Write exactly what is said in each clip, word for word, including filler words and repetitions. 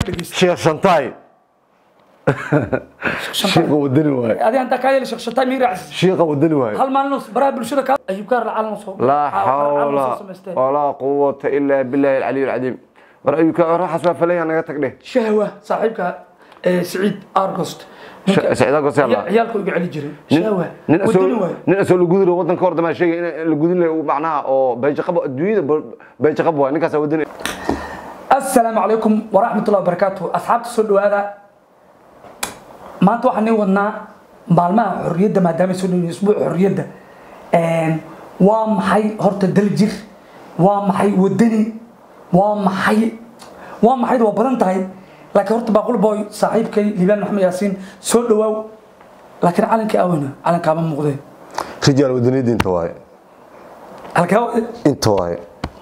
دقيس شيخ شنطاي شيخ ودني واي هذه أنت كايل شيخ شنطاي مين رعس شيخ ودني واي هل ما نص برا بالشدة كا أيوب كار العالم صوب لا حول ولا قوة إلا بالله العلي العظيم رأيك راح أسمع فلي أنا قلت لك شهوة صاحبك سعيد أرغست سعيد أرغست يلا عيالك يقع لي جري شهوة ودني واي ننسى الجودر وطن كورد ما شيء الجودر ومعناها أو بيجي قبوا الدنيا بيجي قبوا إنك سودني السلام عليكم ورحمة الله وبركاته أصحاب السلو هذا ما توحني ونا بالما حرية ما دام يسولون أسبوع حرية أن وام حي هرت الدلجر وام حي ودني وام حي وام حي دو بدن تاي لكن هرت بقول باي صاحبك لبنان محمد ياسين سولو لكن علنك أوينا علنك كمان مغذي رجال ودني دين تواي الكاو انت واي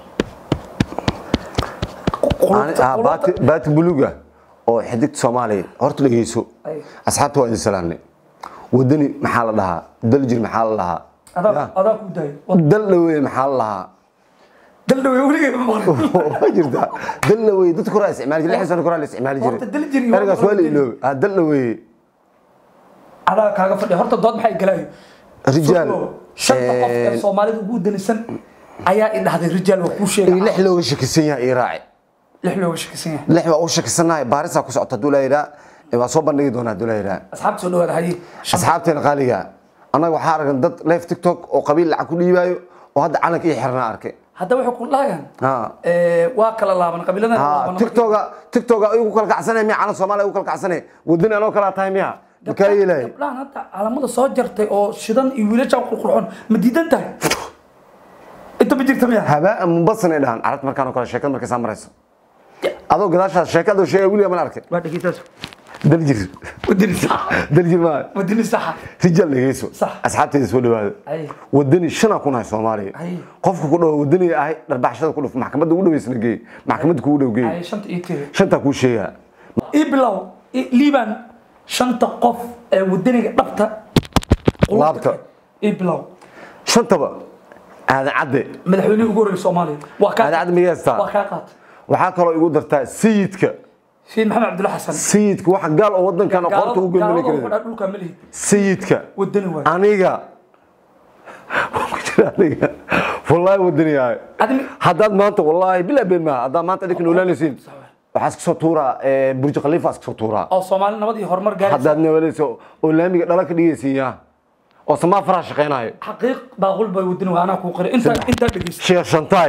أنا بات بات بلوغة أو حديقة سومالي هرت لقيسو أصحابته وادي سلامني ودني محل لها دلجر محل لها هذا هذا كوداي دلوي محل لها دلوي ولقي ما جرت دلوي تذكر استعمال جري لحسن ذكر الاستعمال جري دلجر أنا سؤالي له دلوي هذا كاغا فدي هرت dood maxay galay رجال shanta qof ee Soomaalidu ugu dalisan ayaa idhaahday rijaal waa ku sheegay lix loo shakisan yahay iraaci lix loo shakisan yahay lix waa u shakisanahay baarisa ku socota dulayra waa soo bandhigi doona dulayra asxaabta soo dhawaada hay asxaabteena qaaliga anaga waxa aragan dad live TikTok oo qabiil lacag ku dhiibayo oo hadda calanka iyo xirna arkay hadda wuxuu ku laayaan ee waa kala laaban qabiilada laaban TikTok TikTok ay ugu kala kacsanay mi calan Soomaaliya ugu kala kacsanay wadana anoo kala tahay miya كايلة. لا هذا على مدى صاجرت أو شدان يولج أو قرحون مديدن تاي. أنت بتجيك تمية. هباء منبسط الآن عرفت مركانه كل شكل مركز أمرس. هذا قداش الشكل ده شيء يقول يا من أركي. بعد كده. دلجر. ودني صح. دلجر ما. ودني صح. رجال يسوع. صح. أصحابتي يسولوا هذا. أي. ودني شنا كنا سومالي. أي. قف كله ودني أي ربع شهر كله في محكمة دولة ويسنجي. محكمة كله وجي. أي شنت إيه كده. شنت أكو شيء. إبلاو ليبان. شنطة قف ودني لبطة لبطة إبلاو شنطة بقى هذا عدي مدحوني يقول الصومالي وكا هذا عدي مياستا وكاقات وحاكا لو يقول درتا سيدك سيد محمد عبد الله حسن سيدك واحد قال ودن كان قرطه وقول ملي كده سيدك ودني واي أنيقا أنيقا والله ودني هاي حداد ما أنت والله بلا بين ما هذا ما أنت ديك نولاني سين waxaa soo tuura ee burj khalifa soo tuura oo Soomaali nabad iyo horumar gaaray hadana waleeso oo laamiga dhalka dhigaysiya oo sama farash shaqeynaayo xaqiiq baaqul bay wadin waana ku qiri inta inta dhigis sheekh shantay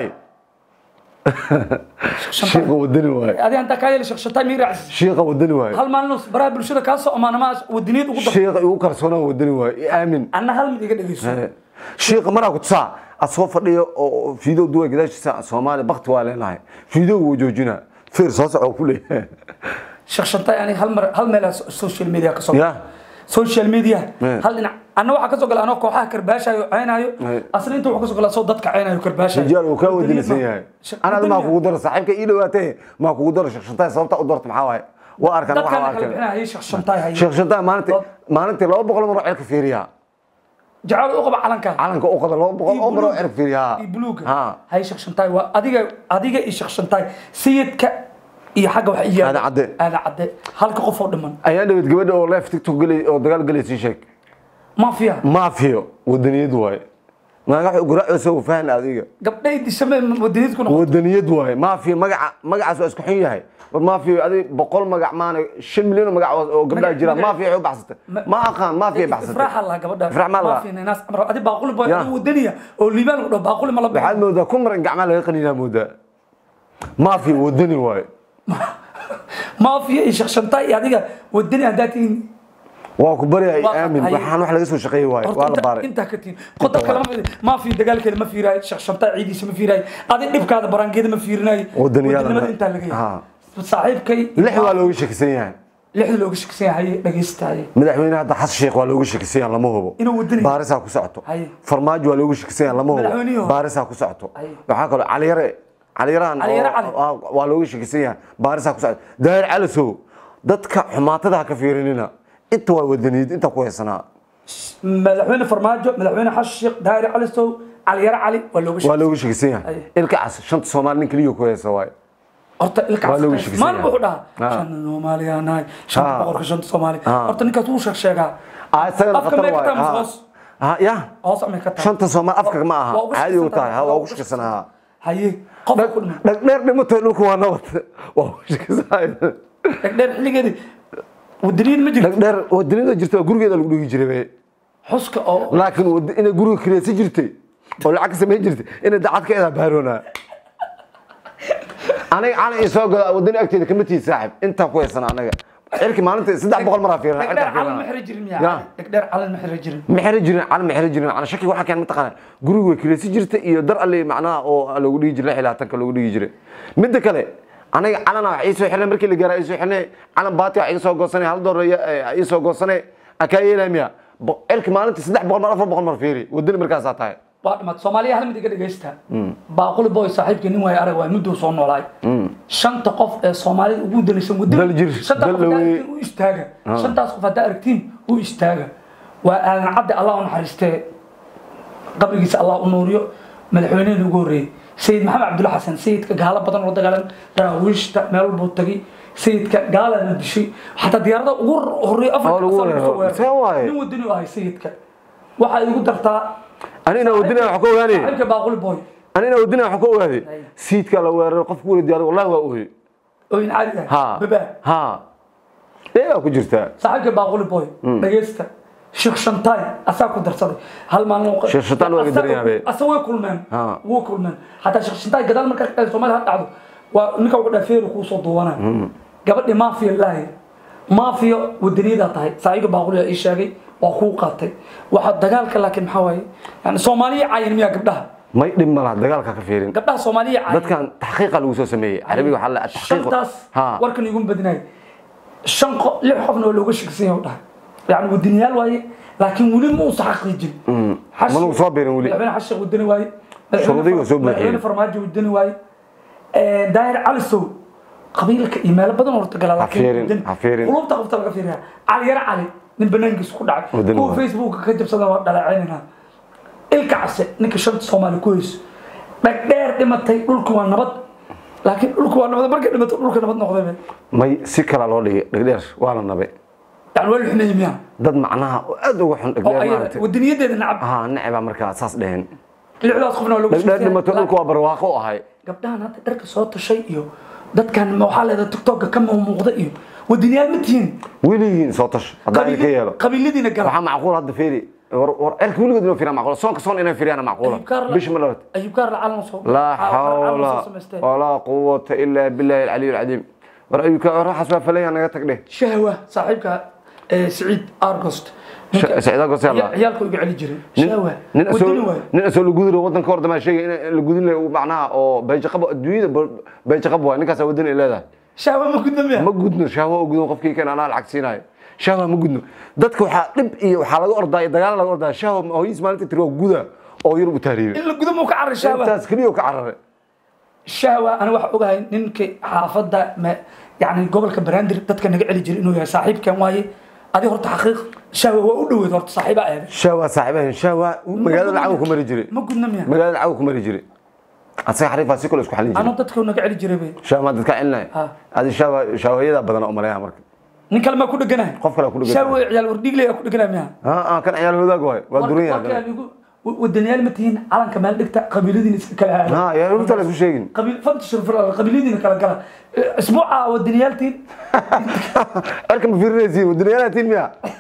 sheekh wadani waay adii anta kaayil sheekh shantay miirac sheekh wadani waay hal maalin baraa bulshada ka soo amaanama wadiniid ugu sheekh ugu kalsoonaa wadani waay aamin anna hal mid iga dhigayso sheekh maraa ku taa asoo fadhiyo oo fiido duwa gadaashiisa Soomaali baqti waa leenahay fiido uu joojina فير صوص أو كله. شخصنتي يعني هل مر هل ملا السوشيال ميديا كسر. يا. سوشيال ميديا. هل أنا أنا واحد كسر قال أنا كوحة كرباشة عينها أصلا أنت واحد كسر قال صوتك عينها كرباشة. رجال وكود النسيان. أنا ما قدر صاحبك إيه وقته ما قدر شخصنتي صوت قدرت معاه وأركان واحد أركان. هي شخصنتي هي. شخصنتي ما أنت ما أنت لو بقول مرة عرف فيريا. جعل أقرب علنك. علنك أقرب لو بقول عمره عرف فيريا. يبلوك. ها. هي شخصنتي وأديك أديك إيش شخصنتي سيد ك iyo xagga wax iyo هذا عدي هذا عدي halka qof oo dhiman ayaa dhawad gabadha oo live TikTok galay oo dagaal galay si sheeg mafia mafia wadaniyad waay magaca guraac soo faan adiga gabdhayd samee wadaniyad ku noqon wadaniyad waay mafia magaca magacaas waa isku xun yahay mafia adiga boqol magac maana shan milyan magac oo gabdha jira mafia ay baxsatay ma aqaan mafia baxsatay farax Allah gabadha farax ma mafia naas amro adi baaqul baa wadaniya oo liibaan u dhaw baaqul ma la baxad mooda kumran gacma laga qaniina mooda mafia wadani waay ما في شخص شنطاي يعني والدنيا داتين واكو بري امن waxaan wax laga soo shaqeeyay waay waa la baaray inta ka tiin qodobka kale ma fi dagaal kale ma fiiray shakhs shanta ciidiisa ma fiiray adi dhibkaada barangeeda ma fiirinay wadaniyada inta laga yahay saaxiibkay lix waa looga shakisan yahay lix looga shakisan yahay dhageystay madaxweynaha hadda xas sheekh waa looga shakisan yahay lama hubo inuu wadani baarisa ku socoto farmaajo waa looga shakisan yahay lama hubo baarisa ku socoto waxa kale cali yare علي يران والو شيكسيا بارسا كو داير على سو ددك حماتدا كفيريننا انت waa wadaniid inta ku heesana madaxweyne farmaajo madaxweyne xashiq daayir cali soo cali yar cali waa looga waa looga sheegaysan ilka cas shanta Soomaali nin kaliya ku heesa waay horta ilkaas maan wuxuu dhahaa shan Soomaaliya nahay shan boqorka shan Soomaali horta ninkaas uu sheeg sheegaa asagana afka meeqa taas ha ya hoos ama ka taas shanta Soomaali afka ma aha caadi u tahay ha waa ugu shaqsanaa haye qof ku dhima dhagdheer dhimato dhulku waa nabad waa ugu shaqsanaa dhagdheer xiligeedii wadaniin ma jirto dhagdheer wadaniinda jirto gurigeeda lagu dhigi jiray xuska oo laakiin in guriga kireeyay jirtay oo lacag sameey jirtay in dacad ka ila baarona aniga aan isoo gala wadani agteeda kamid saaxib inta ku heesana anaga cirki maalinta saddex boqol mar afiirna cirka fiirna ma xiri jirin miyaa dhagdheer calan ma xiri jirin ma xiri jirin calan ma xiri jirin ana shaki waxa keen mataqaan guriga kireeyay jirtay iyo dar alle macnaha oo lagu dhigi jiray xilaatanka lagu dhigi jiray mid kale aniga calana wax isoo xirnay markii la gaaray isoo xirnay calan baati wax isoo goosanay hal door isoo goosanay akayeelamiya cirki maalinta saddex boqol mar afar boqol mar fiiri wadani markaas tahay waadmad Soomaaliya hal mid iga dhageysta baaquli boy saaxiibkii nin way arag way muddo soo noolaay shanta qof ee Soomaalida ugu danaysan wadani shanta qof u istaaga shantaas qof hada aragtiin u istaaga waa aadan cabdi Allah u naxariistay qabrigiisa Allah u nuuriyo madaxweynaha ugu horeeyay sayid maxamed cabdulla xasan sayidka gaala badan oo dagaalan raawishta meel buu tagay sayidka gaala la dishay hatta diyaarada ugu horeeyay afar nin wadani u ahay sayidka waxa igu dartaa أنا ودنا حكوا غني أنت باقول بوي أنا ودنا حكوا غني سيد كلا وير قف كوري ديار والله وأوهي وين عادي ها ببا ها ليه أكو جرتا صاحبك باقول بوي دقيستا شيخ شنطاي أساكو درسالي هل ما نوقع شيخ شنطاي وقت درينا بيه أسوي كل من هو كل من حتى شيخ شنطاي قدام مركز الصومال هاد عدو ونكا وقت فير وخوصو دوانا قبل ما في الله ما في ودني ذا طاي صاحبك باقول إيش شاقي وأخوه قاتل واحد دجالك لكن حوالي يعني صومالية عين مياه قبلها ما يدم ملا دجالك كفيرين قبلها صومالية عين ده كان تحقيق الوسوسة سمية عربي وحلا التحقيق شنطاس وركن يقوم بدناي شنق ليه حفنا ولا وش كسيه وده يعني والدنيا الواي لكن ولي مو صحق يجي ما هو صابر ولي لعبنا حشة والدنيا واي شرودي وسوب لعبنا فرماجي والدنيا واي داير على السوق قبيلك إيميل بدن ورتقال لكن عفيرين قلوب تقف تلقى فيها على يرى علي من برنامج كل عاد هو فيسبوك كتب صدق دلعيننا الكعسة نك شرط صومالي كويس بقدر لما تقول كوا نبض لكن قول كوا نبض بركة لما تقول كوا نبض نقطة ما سكر على لي قدر ولا نبي يعني وين إحنا يميا ضد معناها أدو وحن قدر والدنيا دي نلعب ها نلعب أمريكا أساس دهن العلاج خفنا ولا وش قدر لما تقول كوا برواقه هاي قبلها أنا تدرك صوت الشيء يو دت كان محل هذا تيك توك كم هو موضوعي والدنيا متين ويلين صوتش هذا كيلا قبيلتي نقل waxaa macquul hadda fiiri war war erk wiligood inuu fiirana macquul soonka soon inay fiirana macquul bish malaad ayub kaar la calan soo la hawla wala quwwata illa billahi al-ali al-azim war ayub kaar raxas waa falay anaga tagdhe shahwa saaxiibka saciid argost saciid argost yalla ciyalku iga cali jiray shahwa nin asoo nin asoo lagu diro wadanka hor dama sheegay in la gudin leeyahay macnaha oo bayja qabo adduunyada bayja qabo ninkaas wadan ileedahay shahwa ma gudno ma gudno shahwa oo gudno qofkii kan ana lacag siinay shahwa ma gudno dadka waxa dib iyo waxa laga orday dagaal laga orday shahwa oo ismaalinta tiro guda oo yar u taariibay in la gudo ma ka carar shahwa taas kaliya ka carar shahwa ana waxa ogahay ninkii xaafada yani gobolka Banaadir dadka naga celi jiray inuu yahay saaxiibkan waaye adi horta xaqiiq shahwa waa u dhaweed horta saaxiiba aad shahwa saaxiibahan shahwa magaalada lacag ku mari jiray ma gudno miya magaalada lacag ku mari jiray أصيح حريفة سيكول إسكو حلين. أنا ضدك ونقع لي جربي. شاو ما ضدك علنا. هذه شاو شاو هي ذا بدنا أمريها مرك. نكلم كل جناه. قف كلا كل جناه. شاو عيال ورديق لي كل جناه مياه. آه آه كان عيال هذا قوي ودورين هذا. والدنيا المتين على كمال دكتة قبيلتي نسكلها. ها يا رب تلا شو قبيل فهمت شو الفرق قبيلتي نكلا كلا. أسبوع والدنيا التين. أركب في الرئيسي والدنيا التين مياه.